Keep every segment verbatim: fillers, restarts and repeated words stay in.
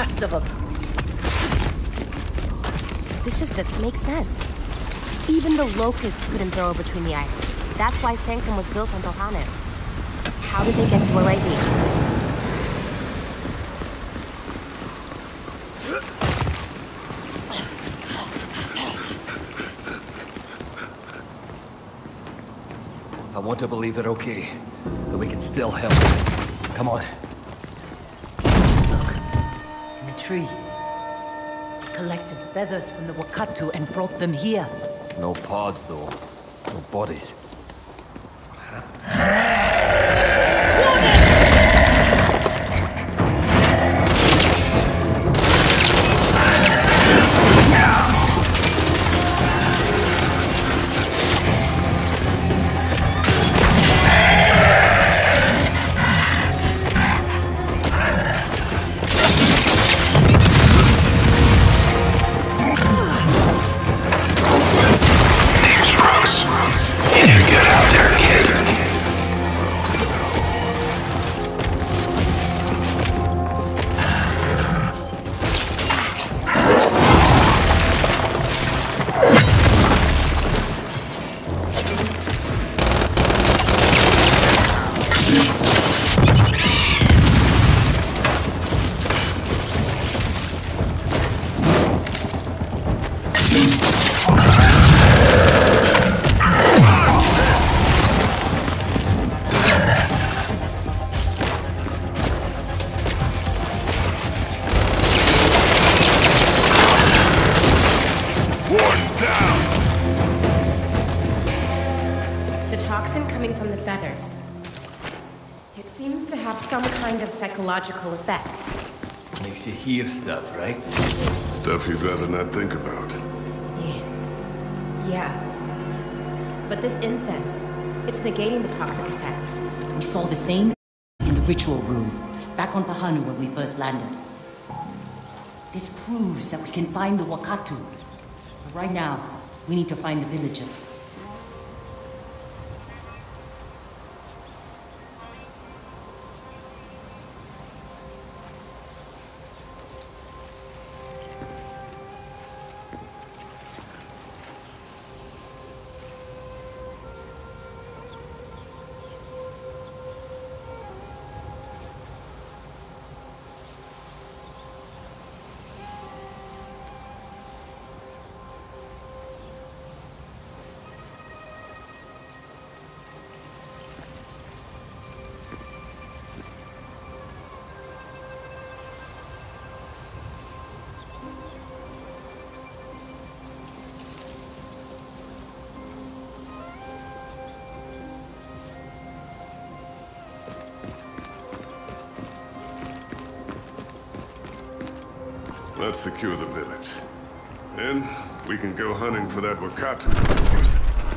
last of them. This just doesn't make sense. Even the locusts couldn't throw between the islands. That's why Sanctum was built on Bohannon. How did they get to Alevi? I want to believe they're okay, that we can still help. Come on. Look, in the tree. Collected feathers from the Wakatu and brought them here. No pods, though. No bodies. Psychological effect. Makes you hear stuff, right? Stuff you'd rather not think about. Yeah. Yeah. But this incense, it's negating the toxic effects. We saw the same in the ritual room, back on Pahanu when we first landed. This proves that we can find the Wakatu. But right now, we need to find the villagers. Let's secure the village. Then, we can go hunting for that Wakatu, of course.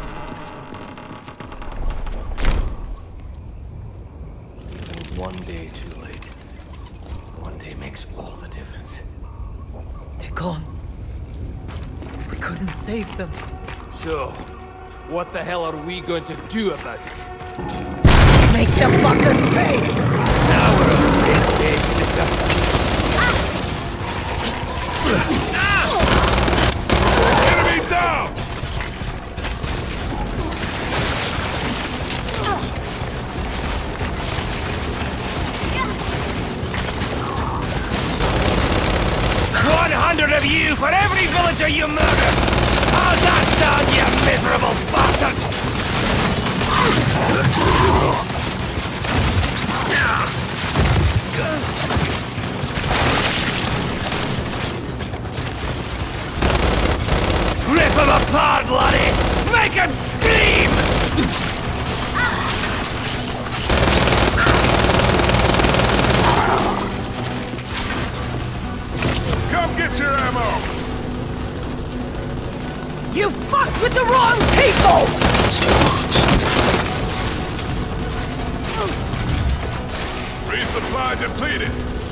One day too late. One day makes all the difference. They're gone. We couldn't save them. So, what the hell are we going to do about it? Make them fuckers pay! Now we're on the same page, sister. Enemy down! One hundred of you for every villager you murder! How's that sound, you miserable bastards? Rip them apart, laddie! Make them scream! Come get your ammo! You fucked with the wrong people! Resupply depleted!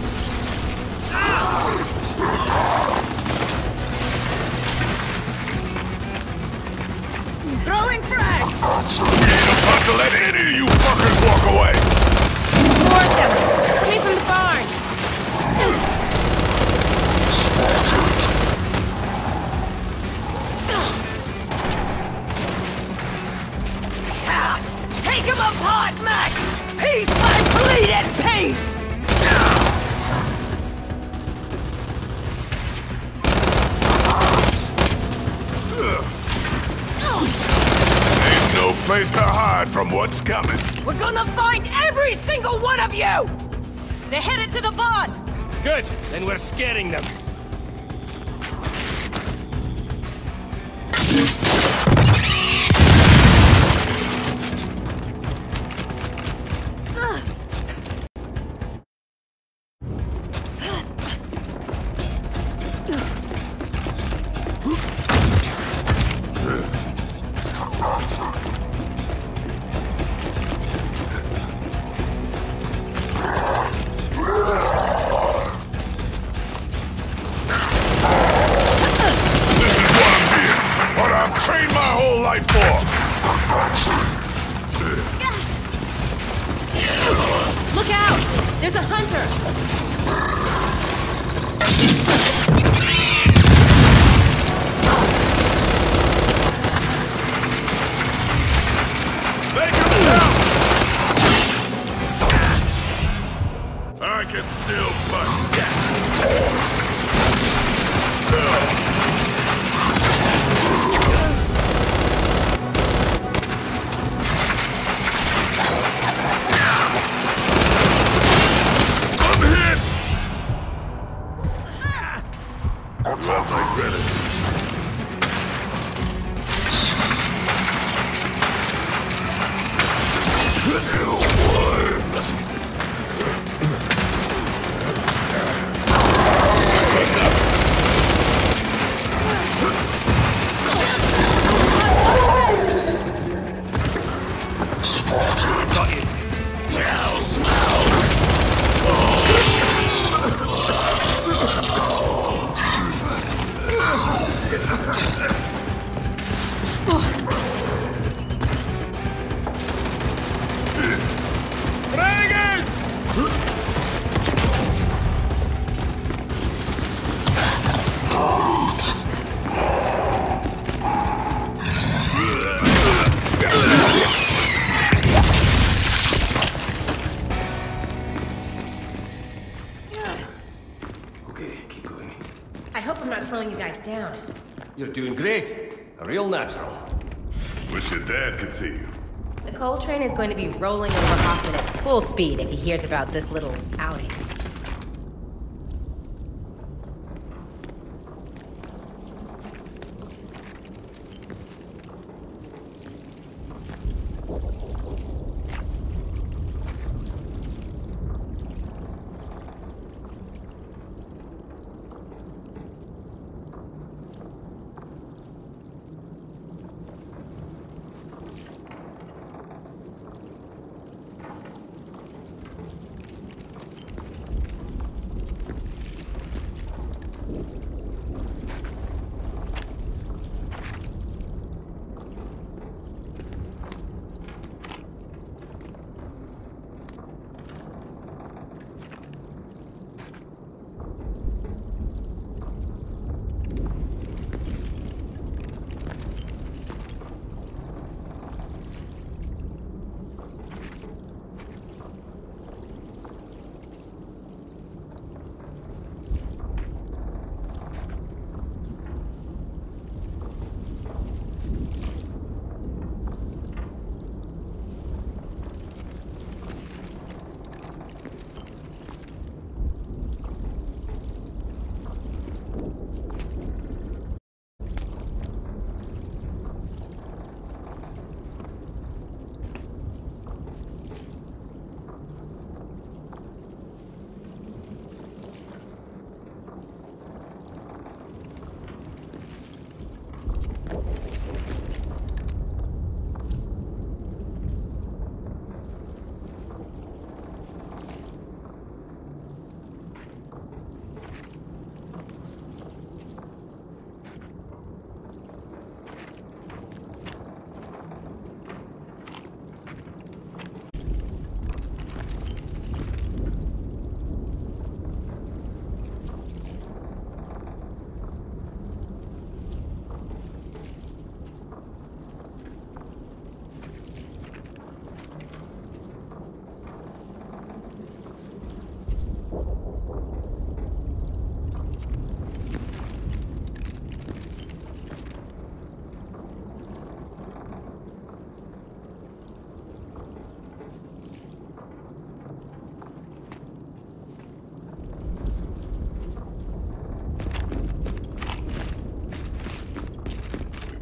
Throwing frag! We ain't about to let any of you fuckers walk away! Towards them! Coming from the barn! bleed in peace! Ain't no place to hide from what's coming. We're gonna find every single one of you! They're headed to the barn! Good, then we're scaring them. Look out! There's a hunter! They come down! I can still fight. Love my gratitude. Got you. Now smell. Okay, keep going. I hope I'm not slowing you guys down. You're doing great. A real natural. Wish your dad could see you. The coal train is going to be rolling over Hoffman at full speed if he hears about this little outing.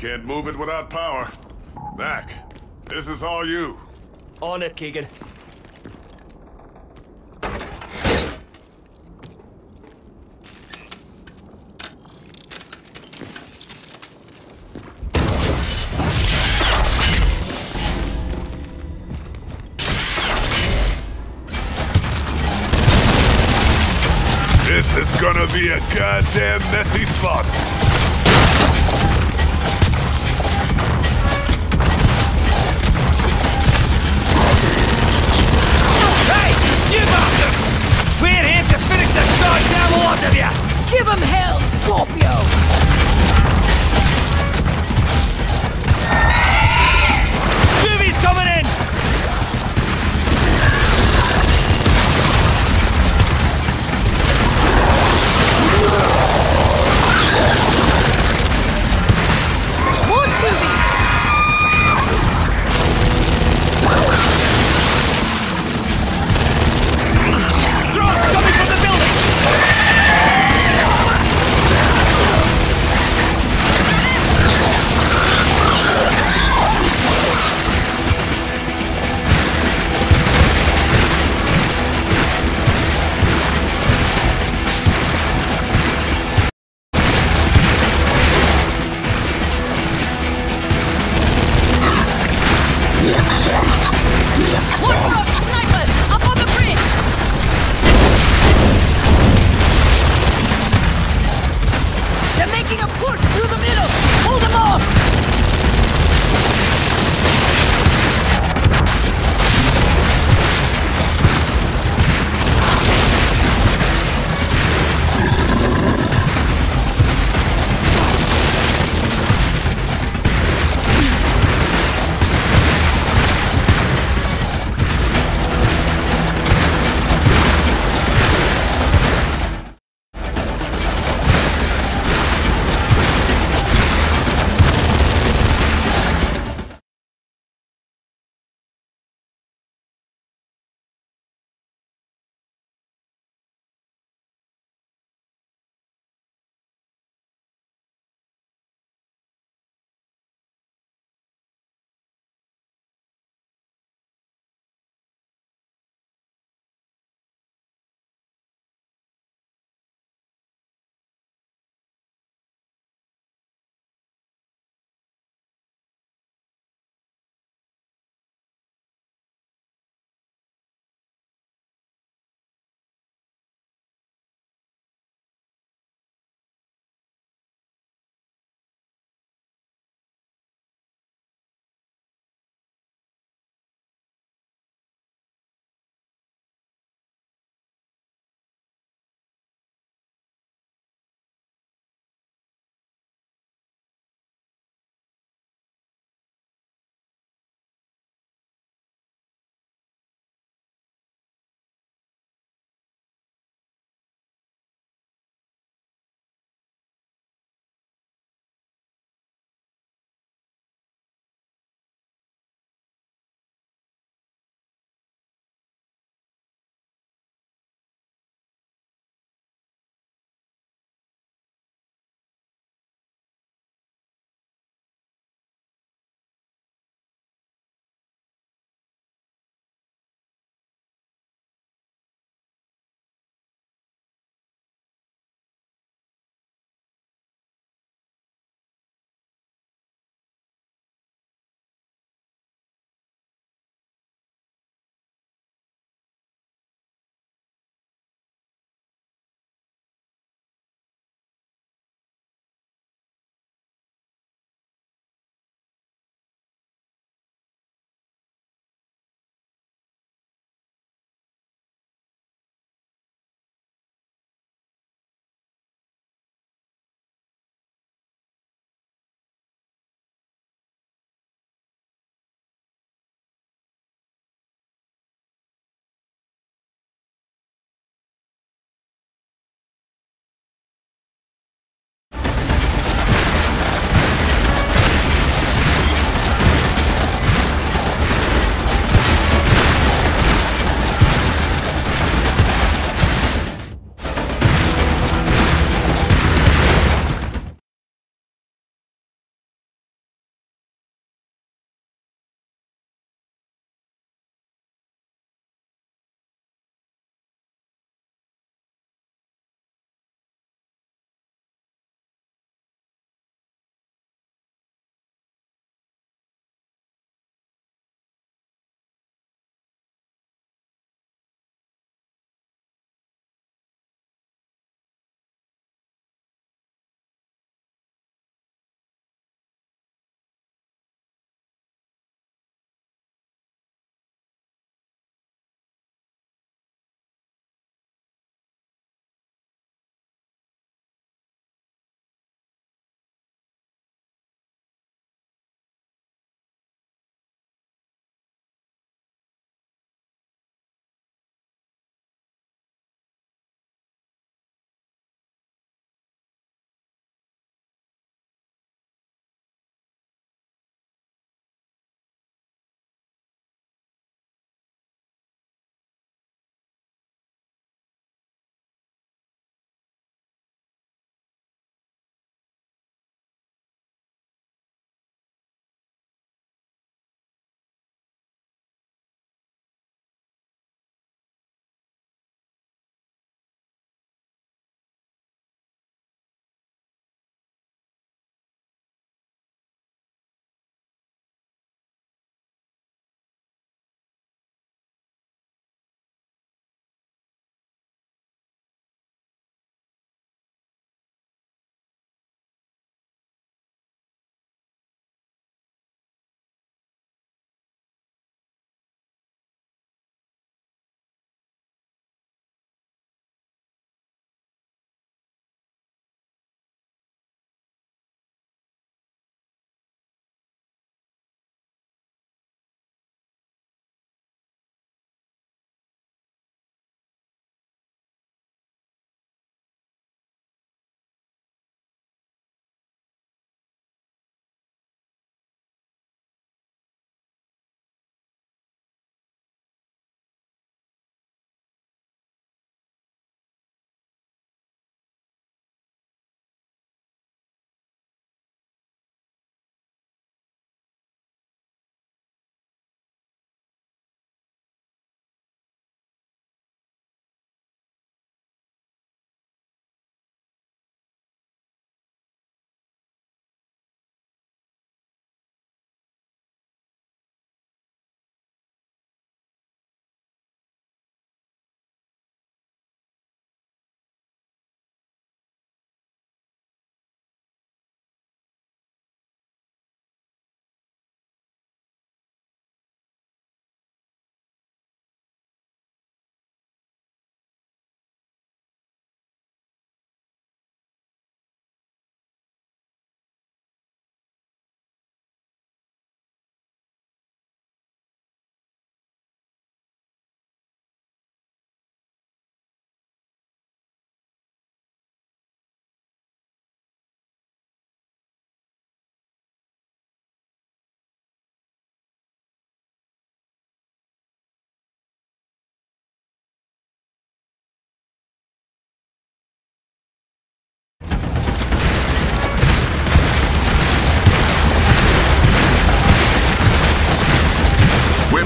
Can't move it without power. Mac, this is all you. On it, Keegan. This is gonna be a goddamn messy spot. Hey, you bastards! We're here to finish the goddamn lot of you! Give them hell, Scorpio! Juvi's coming in!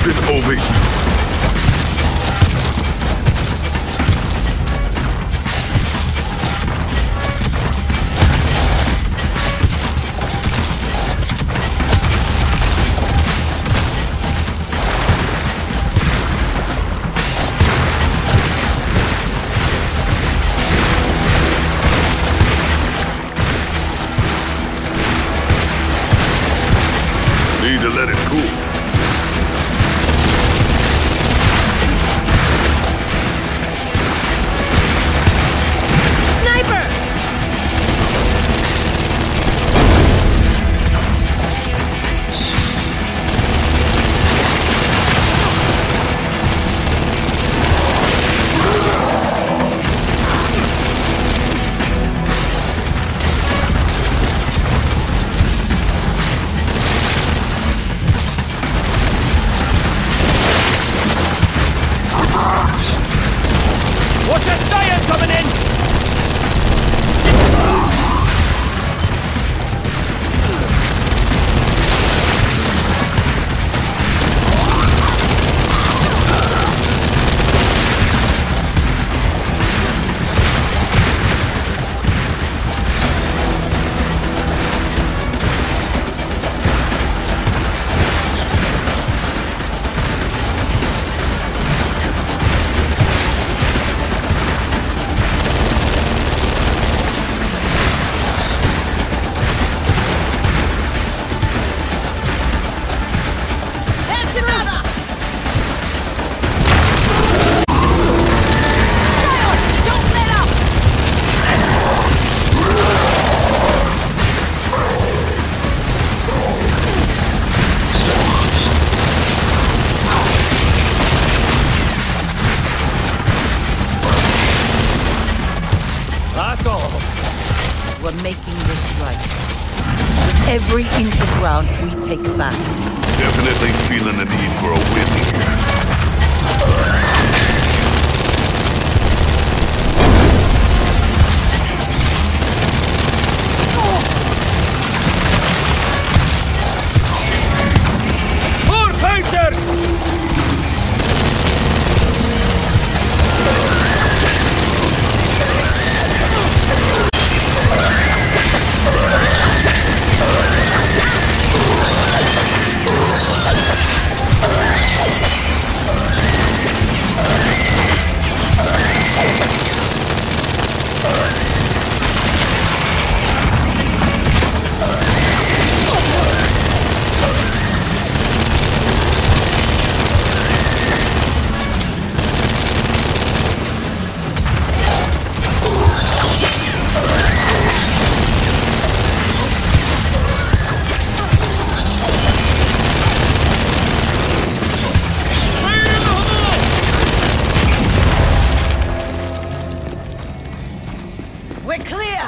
it over here. Need to let it cool. Sniper! Watch that Scion coming in! That's all. We're making this right. With every inch of ground we take back. Definitely feeling the need for a win here. More counter! We're clear!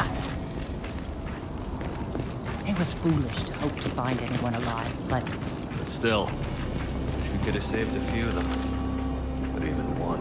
It was foolish to hope to find anyone alive, but But still, wish we could have saved a few of them. But even one.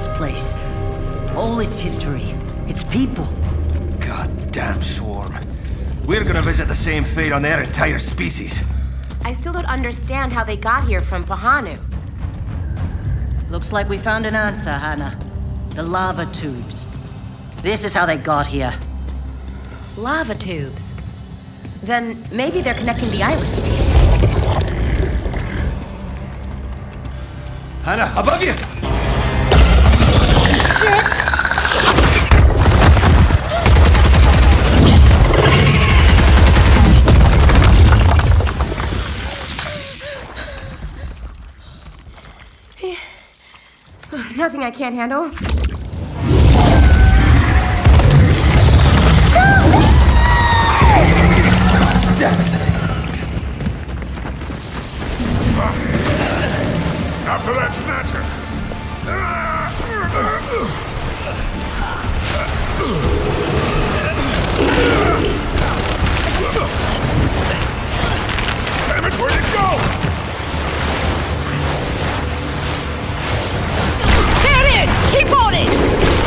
this place. All its history, its people. Goddamn swarm. We're gonna visit the same fate on their entire species. I still don't understand how they got here from Pahanu. Looks like we found an answer, Hannah. The lava tubes. This is how they got here. Lava tubes. Then maybe they're connecting the islands. Hannah, above you! Nothing I can't handle. After that snatcher! Damn it, where'd it go? There it is! Keep on it!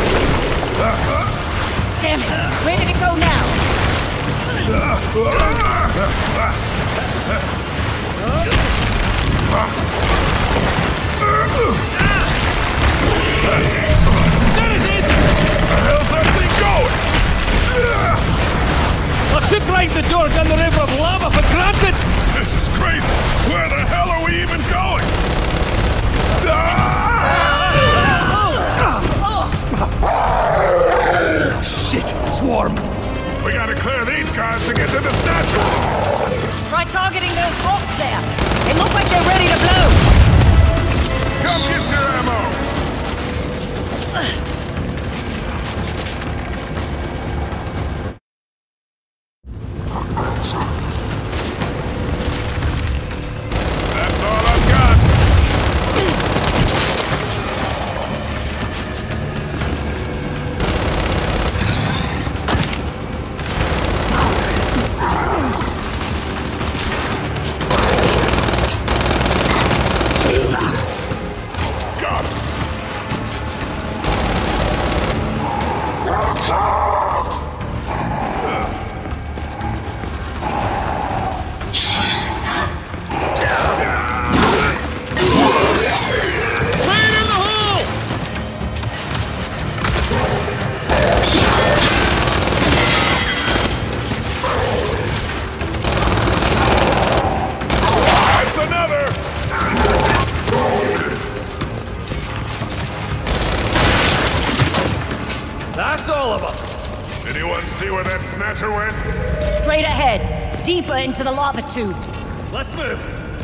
Damn it! Where did it go now? There it is! Where the hell's that thing going? I took right the door down the river of lava for granted! This is crazy! Where the hell are we even going? Shit, swarm! We gotta clear these guys to get to the statue! Try targeting those rocks there. They look like they're ready to blow. Come get your ammo! That's all I've got! Got him! That's another! That's all of them! Anyone see where that snatcher went? Straight ahead, deeper into the lava tube. Let's move!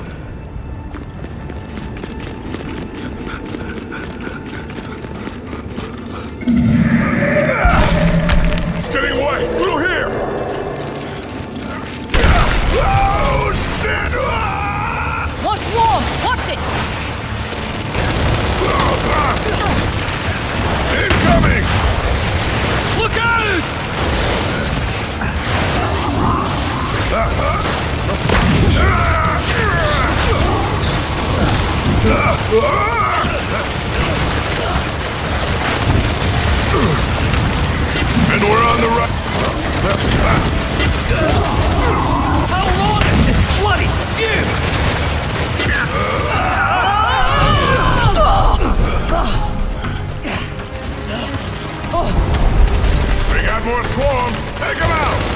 It's getting away! Through here! Oh, shit! Ah! What's wrong? What's it? Incoming! Look out! And we're on the run! How long is this bloody feud? We got more swarm! Take them out!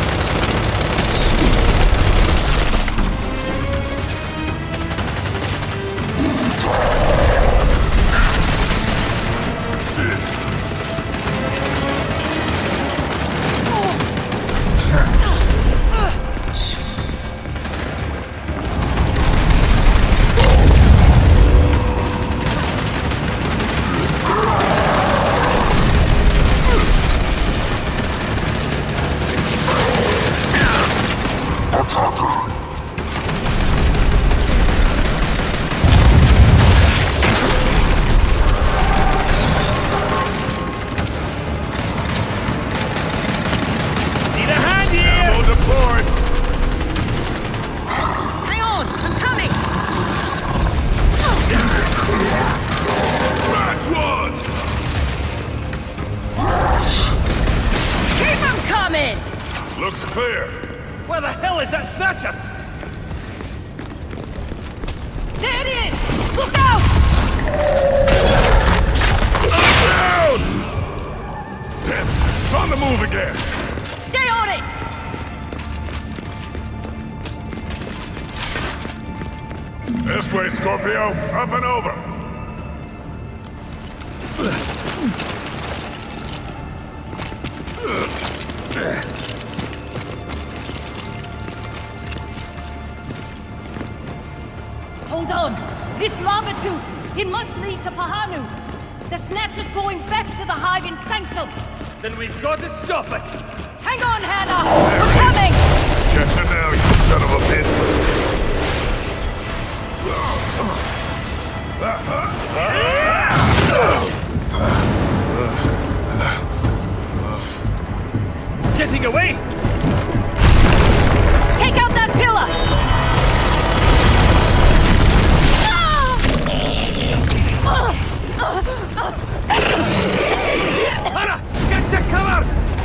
There it is! Look out! Down! Damn it! It's on the move again! Stay on it! This way, Scorpio! Up and over! Hold on! This lava tube! It must lead to Pahanu! The Snatcher's going back to the hive in Sanctum! Then we've got to stop it! Hang on, Hannah! We're coming! Get you now, you son of a bitch! It's getting away! Take out that pillar! Hannah! Get to cover!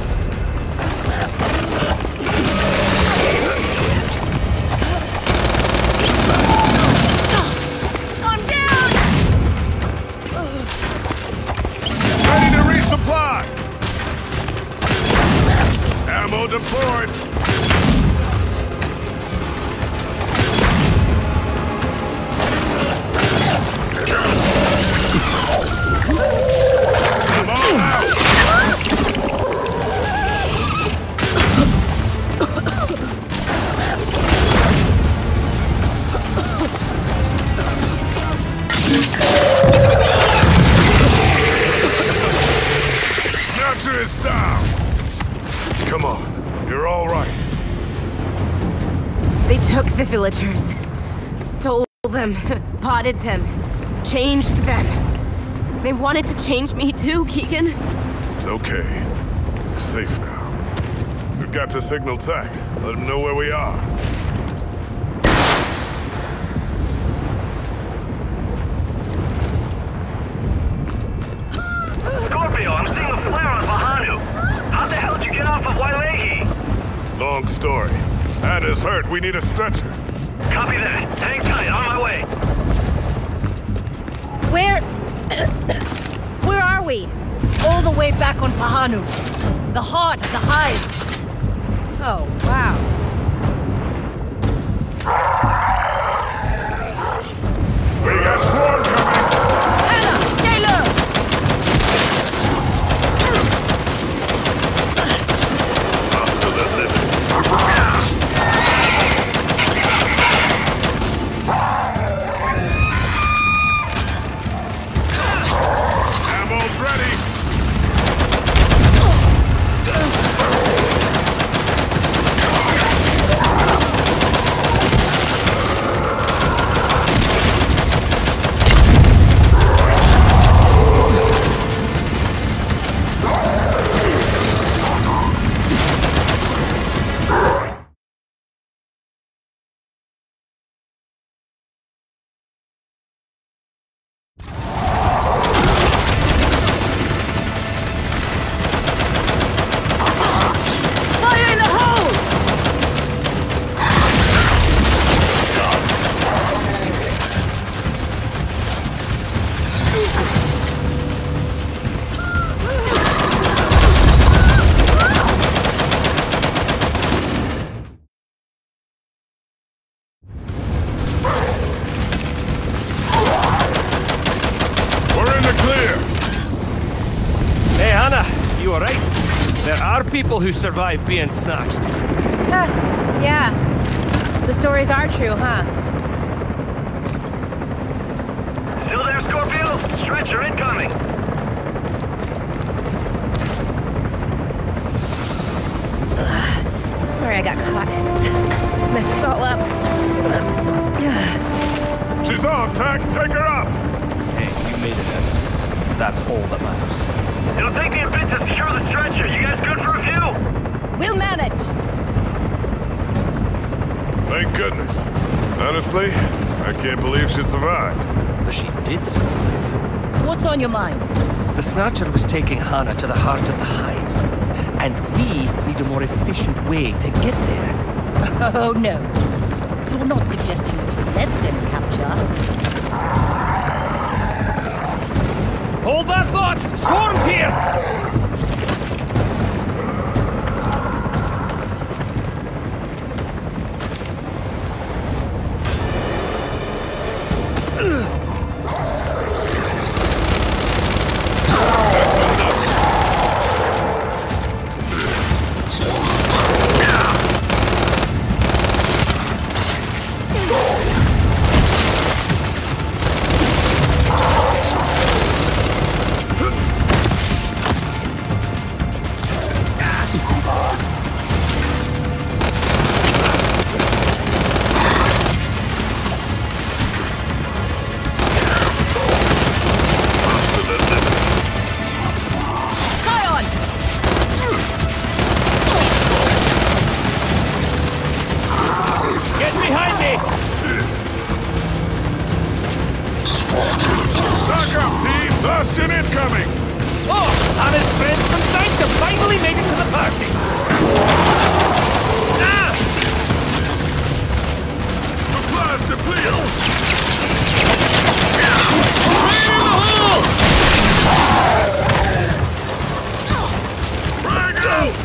I'm down! Ready to resupply! Ammo deployed! Come on out! Snatcher is down! Come on, you're all right. They took the villagers, stole them, potted them, changed them. They wanted to change me too, Keegan. It's okay. We're safe now. We've got to signal Tech. Let them know where we are. Scorpio, I'm seeing a flare on Pahanu. How the hell did you get off of Wailehi? Long story. Anna's hurt. We need a stretcher. Copy that. Hang tight, on my way. Where... Where are we? All the way back on Pahanu. The heart of the hive. Oh, wow. We got swarm coming! Hannah, stay low! Hostile that living. Ammo's ready! Fire in the hole! We're in the clear! Hey, Hannah, you alright? There are people who survive being snatched. Huh, yeah. The stories are true, huh? Still there, Scorpio? Stretcher incoming. Sorry I got caught. Messed us all up. She's on, Tech! Take her up! Hey, you made it out. That's all that matters. It'll take me a bit to secure the stretcher. You guys good for a few? We'll manage! Thank goodness. Honestly, I can't believe she survived. But she did survive. What's on your mind? The Snatcher was taking Hannah to the heart of the hive. And we need a more efficient way to get there. Oh no. You're not suggesting we let them capture us. Bastion incoming! Oh, and his friends from Sanctum finally made it to the party! Ah! Supplies depleted! Clear the hole! Frag out!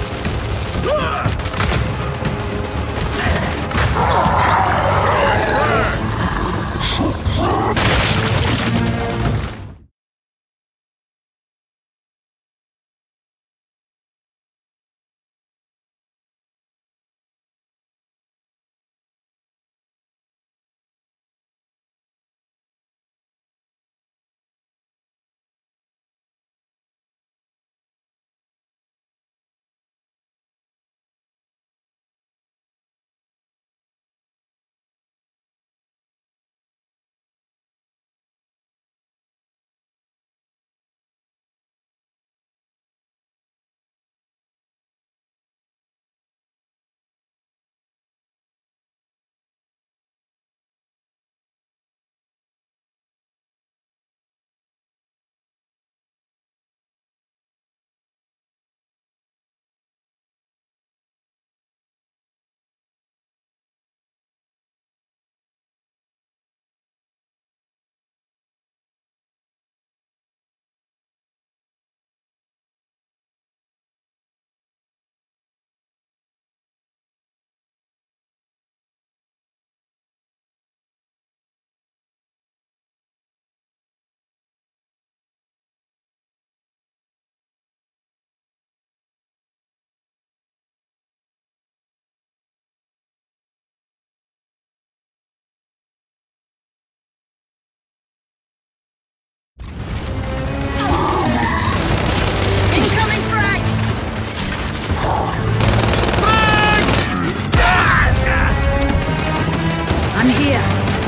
I'm here.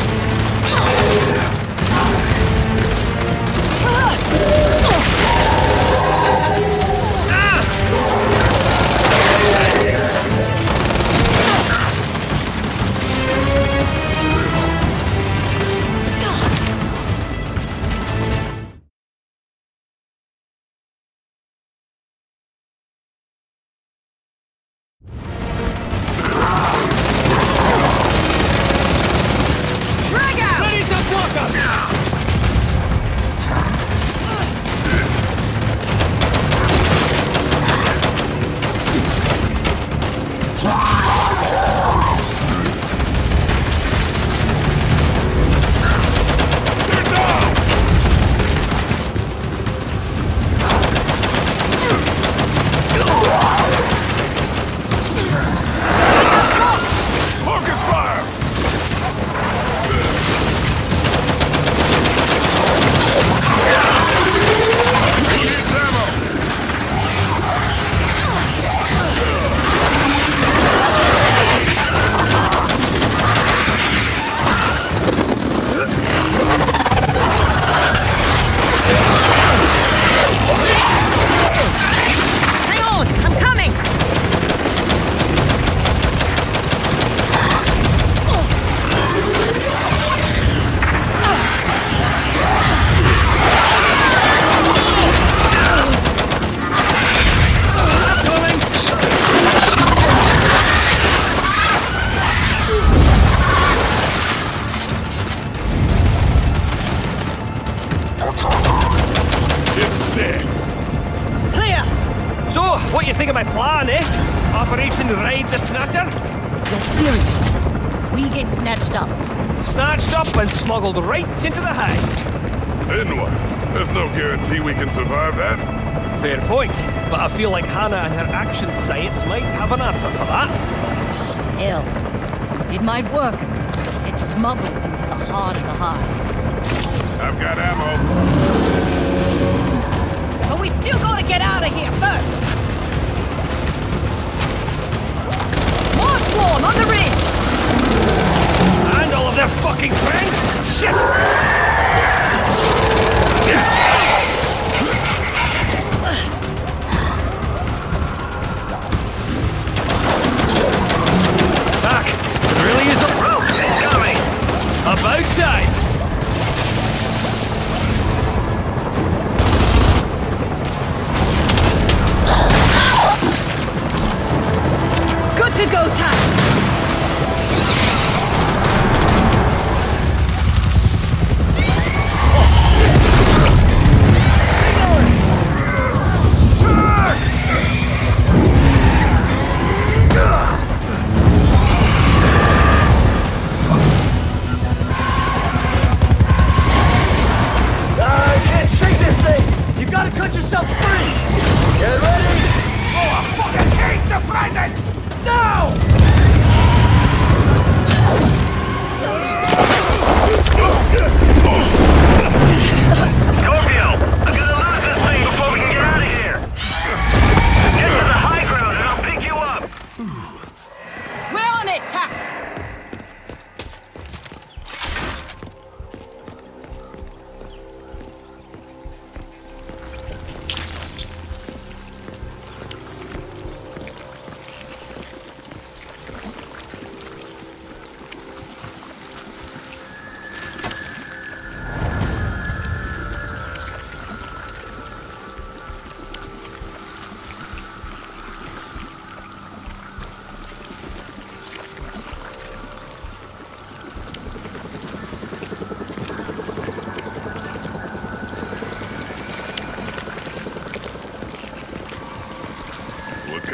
What you think of my plan, eh? Operation Raid the Snatcher? You're serious? We get snatched up. Snatched up and smuggled right into the hive. Then what? There's no guarantee we can survive that. Fair point, but I feel like Hannah and her action science might have an answer for that. Hell, it might work. It's smuggled into the heart of the hive. I've got ammo. But we still gotta get out of here first! More swarm on the ridge! And all of their fucking friends? Shit! Back! It really is a rope! Incoming! About time!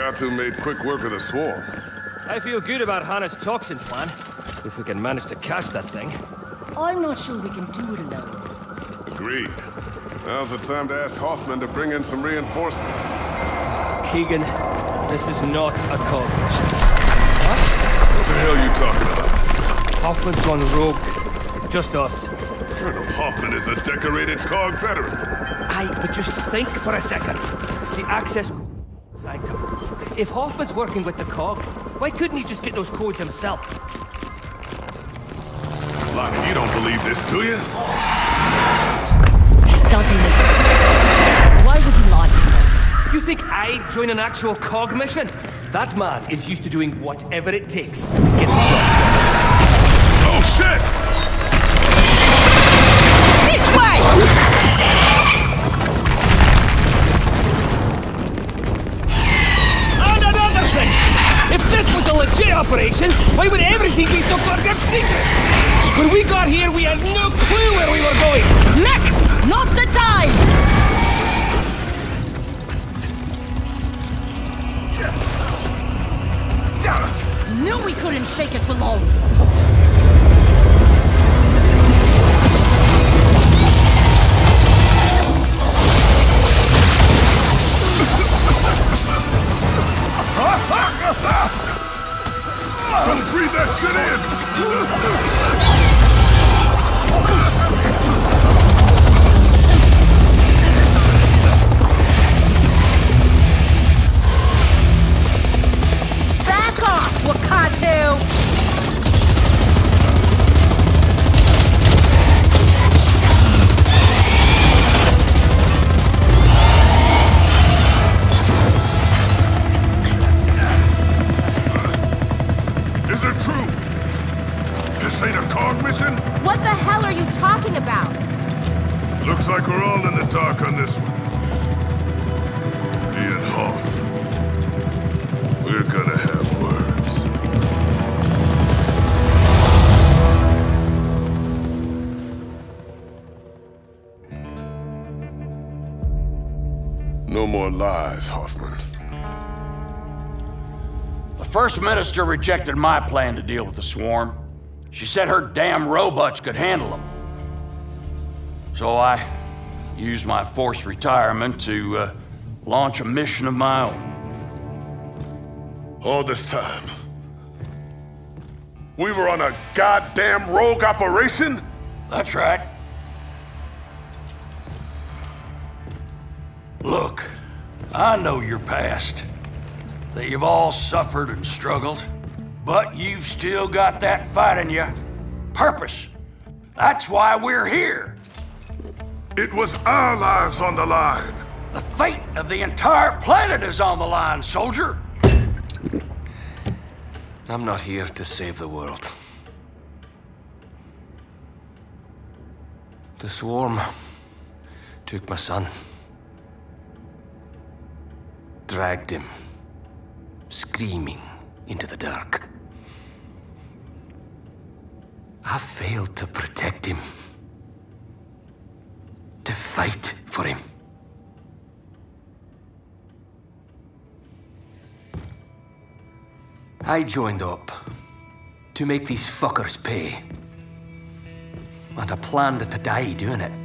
Wakatu made quick work of the swarm. I feel good about Hannah's toxin plan, if we can manage to catch that thing. I'm not sure we can do it alone. Agreed. Now's the time to ask Hoffman to bring in some reinforcements. Keegan, this is not a cog mission. What the hell are you talking about? Hoffman's gone rogue. It's just us. Colonel Hoffman is a decorated cog veteran. Aye, but just think for a second. The access sanctum. If Hoffman's working with the cog, why couldn't he just get those codes himself? Lonnie, you don't believe this, do you? It doesn't make sense. Why would he lie to us? You think I'd join an actual cog mission? That man is used to doing whatever it takes to get the job done. Oh, shit! This way! And another thing! If this was a legit operation, why would everything be so fucking secret? When we got here, we had no clue where we were going! Nick! Not the time! Damn it! Knew we couldn't shake it for long. Don't breathe that shit in! Back off, Wakatu! Is it true? This ain't a cog mission? What the hell are you talking about? Looks like we're all in the dark on this one. Me and Hoff. We're gonna have words. No more lies, Hoffman. The First Minister rejected my plan to deal with the swarm. She said her damn robots could handle them. So I used my forced retirement to uh, launch a mission of my own. All this time, we were on a goddamn rogue operation? That's right. Look, I know your past. That you've all suffered and struggled, but you've still got that fight in you. Purpose. That's why we're here. It was our lives on the line. The fate of the entire planet is on the line, soldier. I'm not here to save the world. The swarm took my son. Dragged him, screaming, into the dark. I failed to protect him. To fight for him. I joined up to make these fuckers pay. And I planned to die doing it.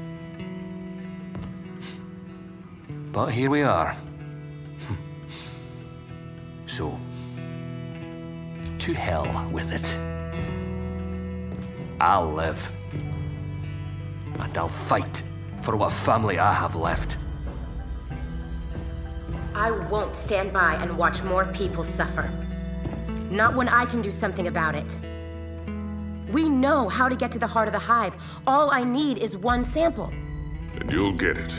But here we are. So, to hell with it. I'll live. And I'll fight for what family I have left. I won't stand by and watch more people suffer. Not when I can do something about it. We know how to get to the heart of the hive. All I need is one sample. And you'll get it.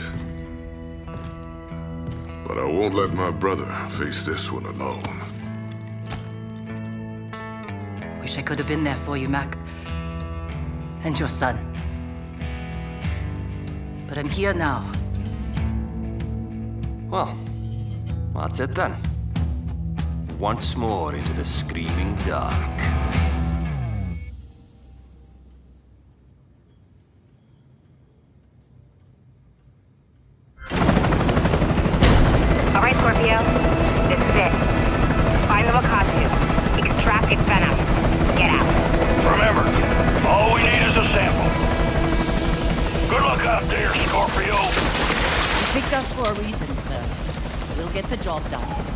But I won't let my brother face this one alone. Wish I could have been there for you, Mac. And your son. But I'm here now. Well, that's it then. Once more into the screaming dark. All right, Scorpio. This is picked us for a reason, sir. We'll get the job done.